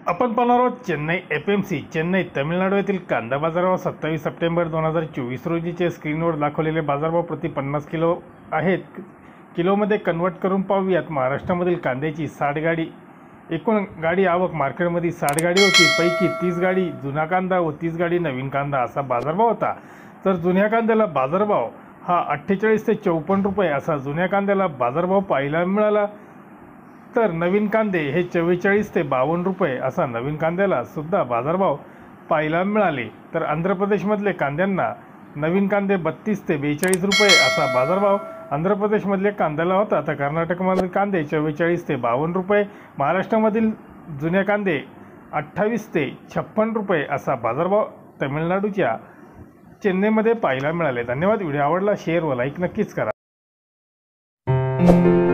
आपण पाहणार आहोत चेन्नई एपीएमसी चेन्नई तामिळनाडू येथील कांदा बाजारावर 27 सप्टेंबर 2024 रोजीचे स्क्रीनवर दाखवलेले बाजारभाव प्रति 50 किलो आहेत। किलोमध्ये कन्वर्ट करून पाहूयात। महाराष्ट्रामधील कांद्याची 60 गाडी एकूण गाडी आवक मार्केटमध्ये 60 गाडी होती, पैकी 30 गाडी जुना कांदा व 30 गाडी नवीन कांदा असा बाजारभाव होता। तर जुन्या कांद्याला बाजारभाव हा 48 ते 54 रुपये असा जुन्या कांद्याला बाजारभाव पाहायला मिळाला। तर नवीन कांदे हे 44 ते 52 रुपये असा नवीन कांद्याला सुद्धा बाजारभाव पाहायला मिळाले। तर आंध्र प्रदेशमधले कांद्यांना नवीन कांदे 32 ते 42 रुपये असा बाजारभाव आंध्र प्रदेशमधले कांद्याला होता। तर कर्नाटकमधील कांदे 44 ते 52 रुपये, महाराष्ट्रामधील जुन्या कांदे 28 ते 56 रुपये असा बाजारभाव तामिळनाडूच्या चेन्नईमध्ये पाहायला मिळाले। धन्यवाद। व्हिडिओ आवडला शेअर व लाईक नक्कीच करा।